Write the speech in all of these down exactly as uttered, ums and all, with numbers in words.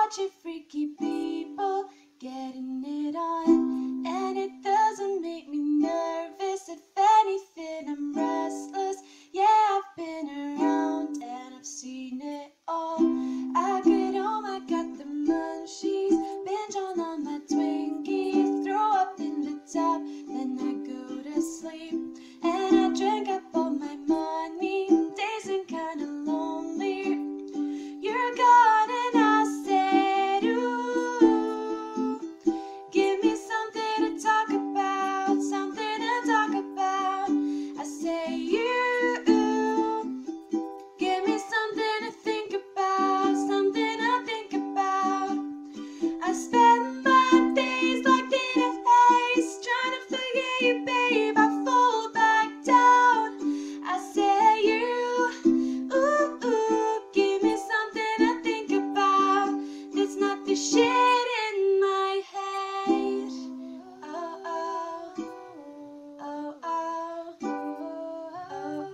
bunch of freaky people getting it on, and it doesn't make me nervous. If anything, I'm restless. Yeah, I've been around and I've seen it all. I get home, I got the munchies, binge on all my Twinkies, throw up in the tub, then I go to sleep, and I drink up all my money, dazing kinda lonely. You're gone and I said, ooh, give me something to talk about, something to talk about. I say you, give me something to think about, something to think about. I spend my days locked in a haze, trying to forget you, babe. I fall back down. I say you, ooh, ooh, give me something to think about. It's not the shit in my head. Oh, oh, oh, oh, oh,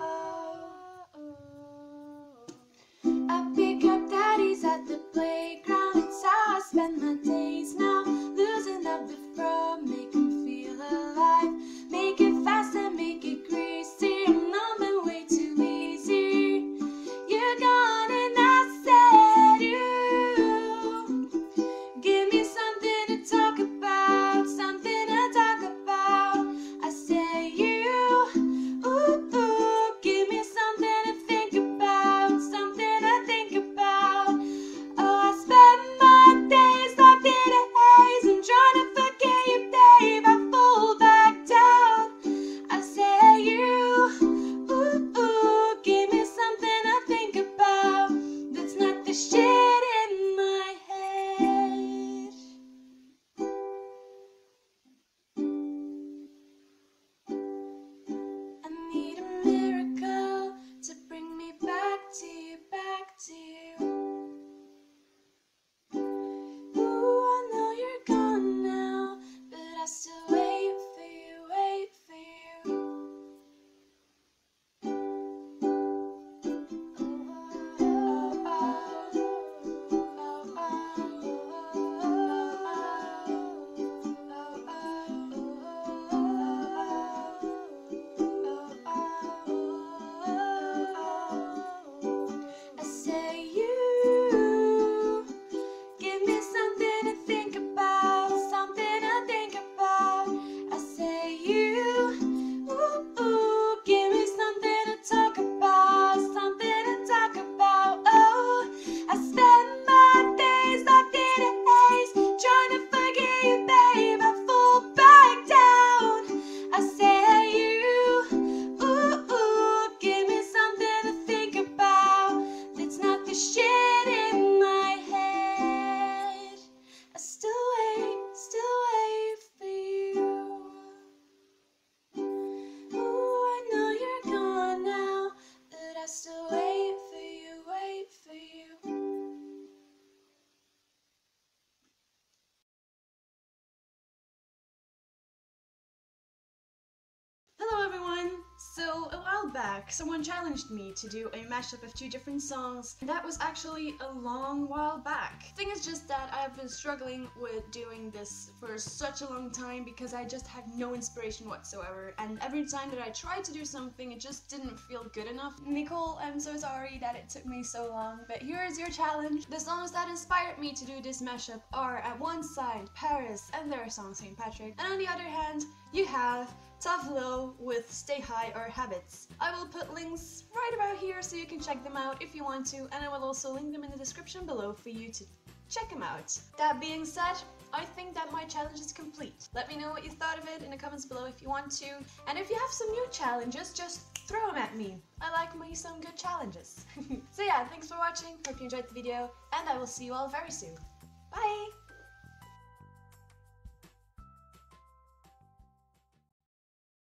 oh. I pick up daddies at the playground. It's how I spend my days now, losing up the fro, make 'em feel alive. Make it fast and make it greasy. I'm numbing way too easy. You're gone and I said you, give me something to talk about, something to talk about. I say you, ooh, ooh, give me something to think about, something to think about. Oh, I spend my days locked in a haze, I'm trying to forget you, babe. I fall back down. I say you, ooh, ooh, give me something to think about. That's not the shit in my head. I need a miracle to bring me back to you, back to you. Ooh, I know you're gone now, but I still wait for you, wait for you. Oh, oh, oh, I say you, give me something to think about, something to think about. I say you, ooh, ooh, give me something to talk about, something to talk about. Oh, I spend my days locked in a haze, trying to forget you, babe. I fall back down. I say you, ooh, ooh, give me something to think about. That's not the shit in my head. I still wait, still wait for you. Ooh, I know you're gone now, but I still wait for you, wait for you. Hello everyone! So a while back someone challenged me to do a mashup of two different songs, and that was actually a long while back. The thing is just that I've been struggling with doing this for such a long time because I just had no inspiration whatsoever, and every time that I tried to do something it just didn't feel good enough. Nicole, I'm so sorry that it took me so long, but here is your challenge. The songs that inspired me to do this mashup are at one side PVRIS and their song Saint Patrick, and on the other hand you have ToveLo with Stay High or Habits. I will put links right about here so you can check them out if you want to, and I will also link them in the description below for you to check them out. That being said, I think that my challenge is complete. Let me know what you thought of it in the comments below if you want to, and if you have some new challenges, just throw them at me. I like me some good challenges. So yeah, thanks for watching, hope you enjoyed the video, and I will see you all very soon. Bye!